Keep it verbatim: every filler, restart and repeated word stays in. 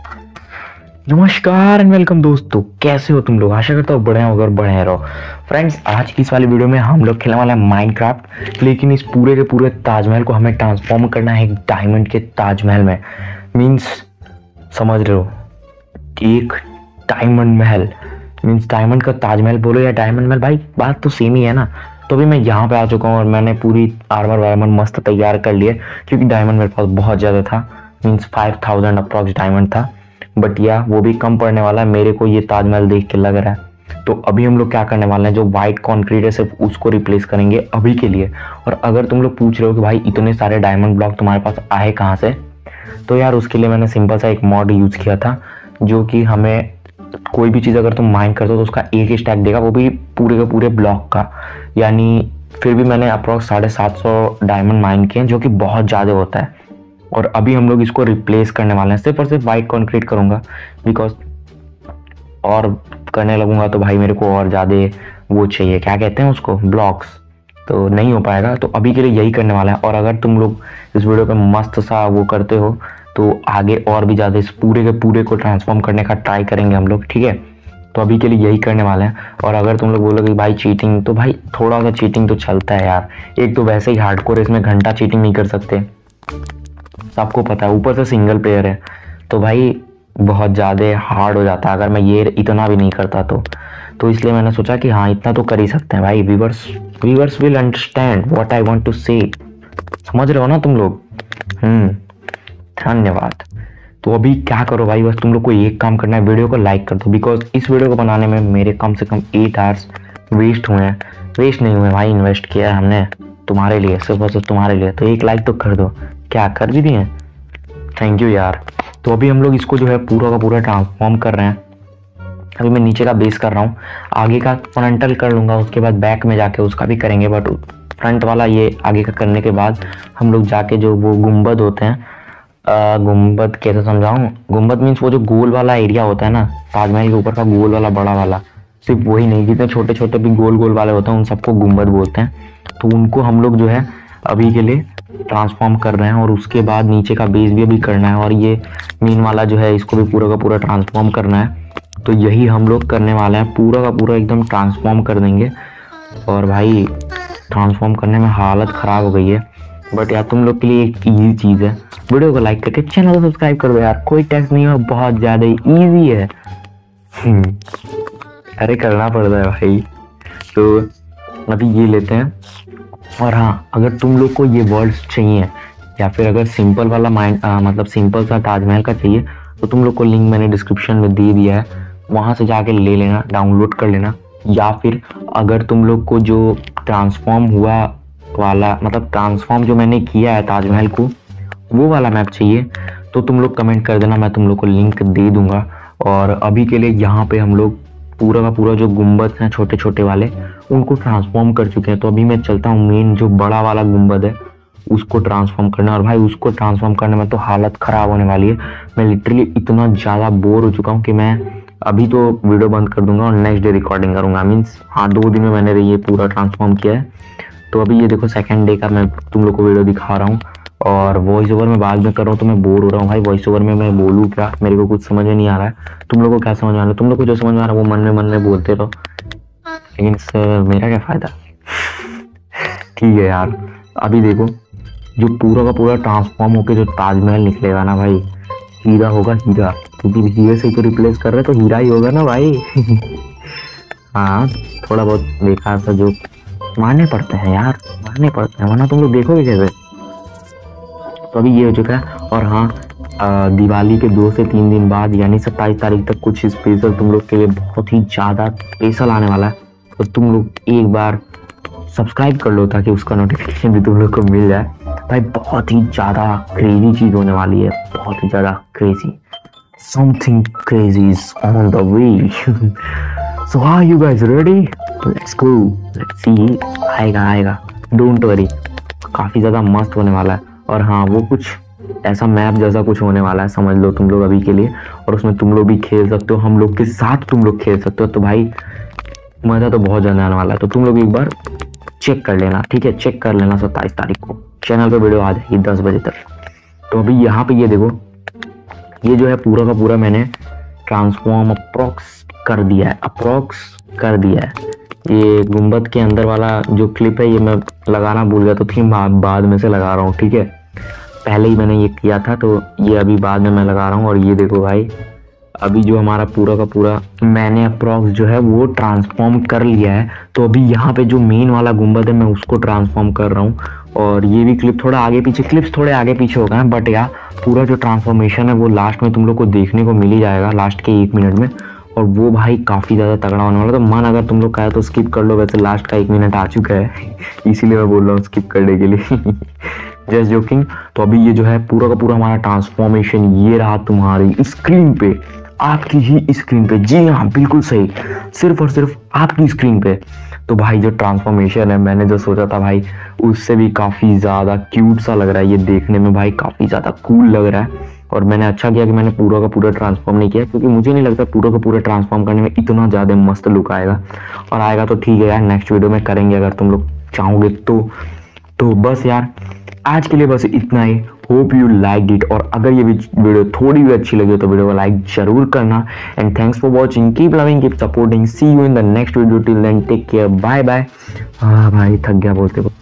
नमस्कार and welcome दोस्तों, कैसे हो तुम लोग। आशा करता हूँ बढ़िया होगा और बढ़िया रहो। फ्रेंड्स, आज की इस वाली वीडियो में हम लोग खेलने वाला है माइनक्राफ्ट, लेकिन इस पूरे के पूरे ताजमहल को हमें ट्रांसफॉर्म करना है एक डायमंड के ताजमहल में। मींस समझ रहे हो कि एक डायमंड महल मीन्स डायमंड का ताजमहल बोलो या डायमंड महल, भाई बात तो सेम ही है ना। तो अभी मैं यहाँ पे आ चुका हूँ और मैंने पूरी आर्मर वार्मर मस्त तैयार कर लिए, क्योंकि डायमंड मेरे पास बहुत ज़्यादा था। Means five thousand approx diamond था, बट या वो भी कम पड़ने वाला है मेरे को ये ताजमहल देख के लग रहा है। तो अभी हम लोग क्या करने वाले हैं, जो वाइट कॉन्क्रीट है सिर्फ उसको रिप्लेस करेंगे अभी के लिए। और अगर तुम लोग पूछ रहे हो कि भाई इतने सारे डायमंड ब्लॉक तुम्हारे पास आए कहाँ से, तो यार उसके लिए मैंने सिंपल सा एक मॉड यूज़ किया था, जो कि हमें कोई भी चीज़ अगर तुम माइन करते हो तो उसका एक ही स्टैक देगा, वो भी पूरे के पूरे ब्लॉक का। यानी फिर भी मैंने अप्रॉक्स साढ़े सात सौ डायमंड माइन किए, जो कि बहुत ज़्यादा होता है। और अभी हम लोग इसको रिप्लेस करने वाले हैं, सिर्फ और सिर्फ वाइट कॉन्क्रीट करूँगा, बिकॉज और करने लगूंगा तो भाई मेरे को और ज़्यादा वो चाहिए, क्या कहते हैं उसको, ब्लॉक्स, तो नहीं हो पाएगा। तो अभी के लिए यही करने वाला है। और अगर तुम लोग इस वीडियो पे मस्त सा वो करते हो तो आगे और भी ज़्यादा इस पूरे के पूरे को ट्रांसफॉर्म करने का ट्राई करेंगे हम लोग, ठीक है। तो अभी के लिए यही करने वाले हैं। और अगर तुम लोग बोलोगे भाई चीटिंग, तो भाई थोड़ा सा चीटिंग तो चलता है यार। एक तो वैसे ही हार्डकोर, इसमें घंटा चीटिंग नहीं कर सकते, सबको पता है। ऊपर से सिंगल प्लेयर है तो भाई बहुत ज़्यादा हार्ड हो जाता है अगर मैं ये इतना भी नहीं करता तो तो इसलिए मैंने सोचा कि हाँ इतना तो कर ही सकते हैं भाई। Viewers viewers will understand what I want to say. समझ रहे हो ना तुम लोग। हम्म धन्यवाद। तो अभी क्या करो भाई, बस तुम लोग को एक काम करना है, वीडियो को लाइक कर दो, बिकॉज इस वीडियो को बनाने में मेरे कम से कम एट आवर्स वेस्ट हुए हैं। वेस्ट नहीं हुए भाई, इन्वेस्ट किया है हमने तुम्हारे लिए, सिर्फ और सिर्फ तुम्हारे लिए। तो एक लाइक तो कर दो। क्या कर भी दिए, थैंक यू यार। तो अभी हम लोग इसको जो है पूरा का पूरा ट्रांसफॉर्म कर रहे हैं। अभी मैं नीचे का बेस कर रहा हूँ, आगे का फ्रंटल कर लूँगा, उसके बाद बैक में जाके उसका भी करेंगे। बट फ्रंट वाला ये आगे का करने के बाद हम लोग जाके जो वो गुम्बद होते हैं, गुम्बद कैसे समझाऊँ, गुम्बद मीन्स वो जो गोल वाला एरिया होता है ना ताजमहल के ऊपर का, गोल वाला बड़ा वाला, सिर्फ वही नहीं, जितने छोटे छोटे भी गोल गोल वाले होते हैं उन सबको गुम्बद बोलते हैं। तो उनको हम लोग जो है अभी के लिए ट्रांसफॉर्म कर रहे हैं। और उसके बाद नीचे का बेस भी अभी करना है, और ये मेन वाला जो है इसको भी पूरा का पूरा ट्रांसफॉर्म करना है। तो यही हम लोग करने वाले हैं, पूरा का पूरा एकदम ट्रांसफॉर्म कर देंगे। और भाई ट्रांसफॉर्म करने में हालत ख़राब हो गई है, बट यार तुम लोग के लिए एक ईजी चीज़ है, वीडियो को लाइक करके चैनल को सब्सक्राइब कर दो यार। कोई टैक्स नहीं है, बहुत ज़्यादा ईजी है। अरे करना पड़ता है भाई। तो अभी ये लेते हैं। और हाँ, अगर तुम लोग को ये वर्ड्स चाहिए या फिर अगर सिंपल वाला माइंड मतलब सिंपल सा ताजमहल का चाहिए, तो तुम लोग को लिंक मैंने डिस्क्रिप्शन में दे दिया है, वहाँ से जाके ले लेना, डाउनलोड कर लेना। या फिर अगर तुम लोग को जो ट्रांसफॉर्म हुआ वाला मतलब ट्रांसफॉर्म जो मैंने किया है ताजमहल को, वो वाला मैप चाहिए, तो तुम लोग कमेंट कर देना, मैं तुम लोग को लिंक दे दूँगा। और अभी के लिए यहाँ पर हम लोग पूरा का पूरा जो गुम्बद हैं छोटे छोटे वाले, उनको ट्रांसफॉर्म कर चुके हैं। तो अभी मैं चलता हूँ मेन जो बड़ा वाला गुम्बद है उसको ट्रांसफॉर्म करना। और भाई उसको ट्रांसफॉर्म करने में तो हालत ख़राब होने वाली है। मैं लिटरली इतना ज़्यादा बोर हो चुका हूँ कि मैं अभी तो वीडियो बंद कर दूंगा और नेक्स्ट डे रिकॉर्डिंग करूँगा। मीन्स हाँ, दो दिन में मैंने ये पूरा ट्रांसफॉर्म किया है। तो अभी ये देखो सेकेंड डे का मैं तुम लोग को वीडियो दिखा रहा हूँ। और वॉइस ओवर में बाद में कर रहा हूँ तो मैं बोर हो रहा हूँ भाई। वॉइस ओवर में मैं बोलूँ क्या, मेरे को कुछ समझ में नहीं आ रहा है। तुम लोग को क्या समझ में आ रहा है, तुम लोग को जो समझ में आ रहा है वो मन में मन में बोलते रहो, लेकिन इससे मेरा क्या फ़ायदा। ठीक है यार। अभी देखो जो पूरा का पूरा ट्रांसफॉर्म होकर जो ताजमहल निकलेगा ना भाई, हीरा होगा, हीरा, क्योंकि हीरे से तो रिप्लेस कर रहे तो हीरा ही होगा ना भाई। हाँ, थोड़ा बहुत बेकार सा जो मानने पड़ते हैं यार, मानने पड़ते हैं, वरना तुम लोग देखोगे कैसे। तो अभी ये हो चुका है। और हाँ, दिवाली के दो से तीन दिन बाद यानी सत्ताईस तारीख तक कुछ स्पेशल तुम लोग के लिए बहुत ही ज़्यादा स्पेशल आने वाला है। तो तुम लोग एक बार सब्सक्राइब कर लो ताकि उसका नोटिफिकेशन भी तुम लोग को मिल जाए। भाई बहुत ही ज़्यादा क्रेजी चीज़ होने वाली है, बहुत ही ज़्यादा crazy, something crazy is on the way. So are you guys ready? Let's go, let's see. आएगा आएगा, डोंट वरी, काफ़ी ज़्यादा मस्त होने वाला है। और हाँ, वो कुछ ऐसा मैप जैसा कुछ होने वाला है, समझ लो तुम लोग अभी के लिए। और उसमें तुम लोग भी खेल सकते हो, हम लोग के साथ तुम लोग खेल सकते हो। तो भाई मज़ा तो बहुत ज़्यादा आने वाला है। तो तुम लोग एक बार चेक कर लेना, ठीक है, चेक कर लेना। सत्ताईस तारीख को चैनल पे वीडियो आ जाएगी दस बजे तक। तो अभी यहाँ पे ये देखो ये जो है पूरा का पूरा मैंने ट्रांसफॉर्म अप्रॉक्स कर दिया है, अप्रॉक्स कर दिया है। ये गुंबद के अंदर वाला जो क्लिप है ये मैं लगाना भूल गया, तो थी बाद में से लगा रहा हूँ, ठीक है। पहले ही मैंने ये किया था तो ये अभी बाद में मैं लगा रहा हूँ। और ये देखो भाई, अभी जो हमारा पूरा का पूरा मैंने अप्रॉक्स जो है वो ट्रांसफॉर्म कर लिया है। तो अभी यहाँ पे जो मेन वाला गुंबद है मैं उसको ट्रांसफॉर्म कर रहा हूँ। और ये भी क्लिप थोड़ा आगे पीछे, क्लिप्स थोड़े आगे पीछे हो गए हैं, बट यार पूरा जो ट्रांसफॉर्मेशन है वो लास्ट में तुम लोग को देखने को मिल ही जाएगा, लास्ट के एक मिनट में। और वो भाई काफ़ी ज़्यादा तगड़ा होने वाला। तो मन अगर तुम लोग कहे तो स्किप कर लो, वैसे लास्ट का एक मिनट आ चुका है इसीलिए मैं बोल रहा हूँ स्किप करने के लिए जस्ट जोकिंग। तो अभी ये जो है पूरा का पूरा हमारा ट्रांसफॉर्मेशन ये रहा तुम्हारी स्क्रीन पे, आपकी ही स्क्रीन पे। जी हाँ, बिल्कुल सही, सिर्फ और सिर्फ आपकी स्क्रीन पे। तो भाई जो ट्रांसफॉर्मेशन है मैंने जो सोचा था भाई उससे भी काफ़ी ज़्यादा क्यूट सा लग रहा है ये देखने में, भाई काफ़ी ज़्यादा कूल लग रहा है। और मैंने अच्छा किया कि मैंने पूरा का पूरा ट्रांसफॉर्म नहीं किया, क्योंकि मुझे नहीं लगता पूरा का पूरा ट्रांसफॉर्म करने में इतना ज़्यादा मस्त लुक आएगा। और आएगा तो ठीक है यार, नेक्स्ट वीडियो में करेंगे अगर तुम लोग चाहोगे तो। तो बस यार आज के लिए बस इतना ही। होप यू लाइक इट, और अगर ये वीडियो थोड़ी भी अच्छी लगी तो वीडियो को लाइक जरूर करना। And thanks for watching, keep loving, keep supporting, see you in the next video, till then take care, bye bye. हाँ भाई थक गया बोलते